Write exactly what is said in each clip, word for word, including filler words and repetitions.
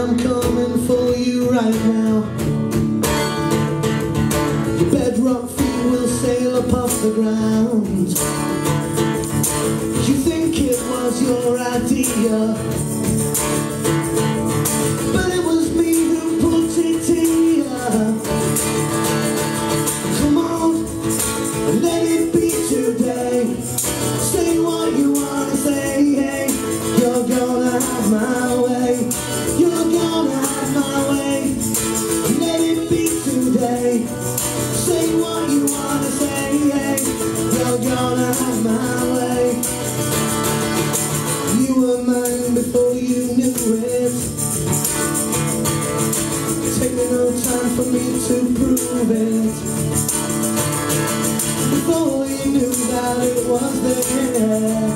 I'm coming for you right now. Your bedrock feet will sail up off the ground. You think it was your idea, but it was me who put it here. Come on, and let it be today. Say what you want to say, hey. You're gonna have my way. You're gonna have my way. Let it be today. Say what you want to say, hey. You're gonna have my way. You were mine before you knew it. Take me no time for me to prove it. Before you knew that it was there.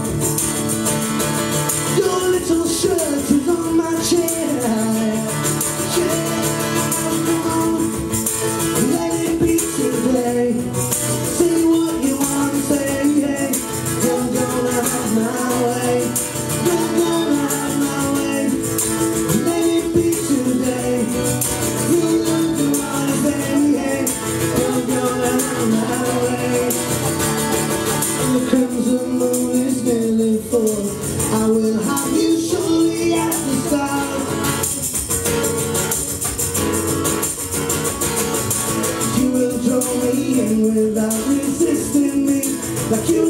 Your little shirt is on my chair. Chair, come on, let it be today. Say what you want to say, yeah. You're gonna have my way. You're gonna have my way. Let it be today. You know you want to say, yeah. You're gonna have my way. And the crimson moon is nearly full. I will have you surely at the start. You will draw me in without resisting me, like you